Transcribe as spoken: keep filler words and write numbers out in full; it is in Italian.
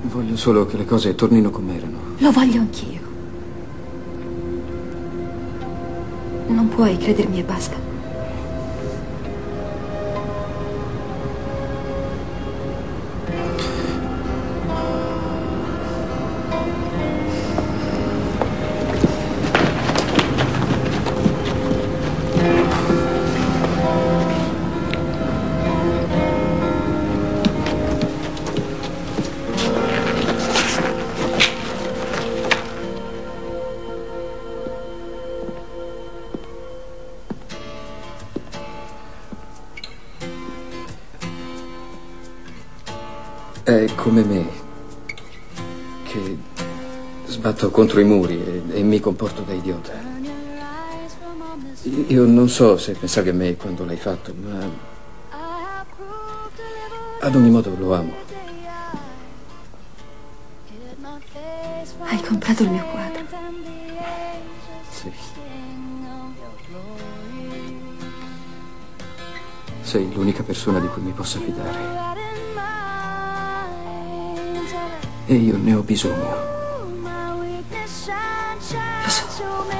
Voglio solo che le cose tornino come erano. Lo voglio anch'io. Non puoi credermi e basta. È come me, che sbatto contro i muri e, e mi comporto da idiota. Io non so se pensavi a me quando l'hai fatto, ma ad ogni modo lo amo. Hai comprato il mio quadro. Sì. Sei l'unica persona di cui mi possa fidare. E io ne ho bisogno. Lo so.